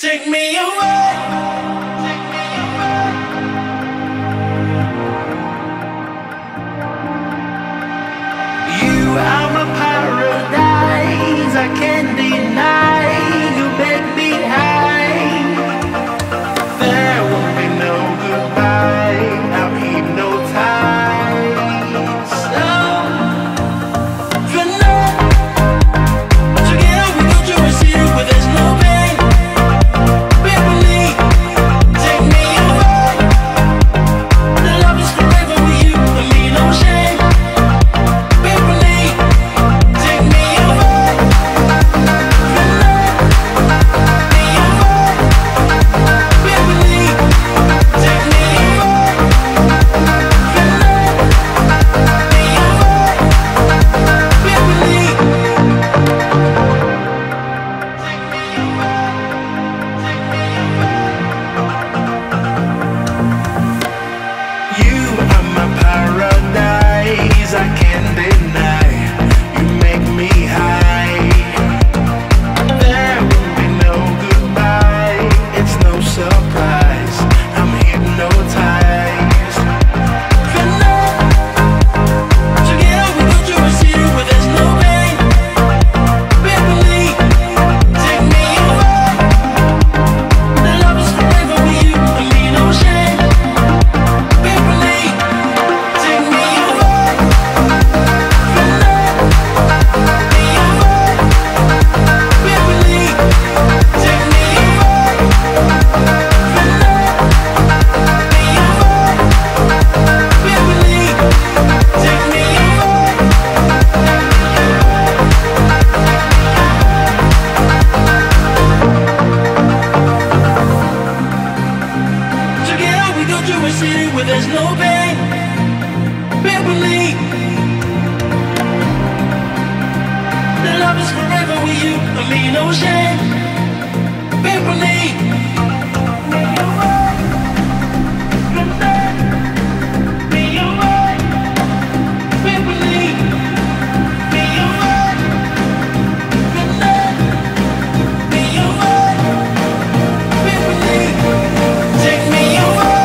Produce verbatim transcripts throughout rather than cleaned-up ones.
Take me away. You are my paradise, I can't deny. You make me high. There will be no goodbye, I'll hypnotize. So tonight, together we go to a city where there's no pain. Baby, take me away. The love is forever with you, and me no shame. There's no pain, Beverly. The love is forever with you, I mean no shame, Beverly. Be away, Beverly. Be away, be away, Beverly. Take me away.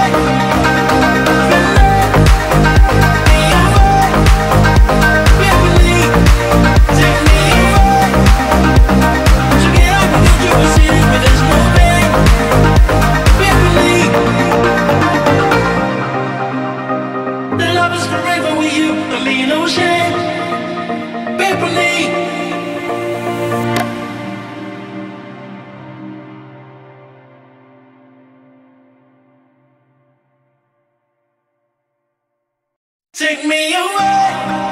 Take me away.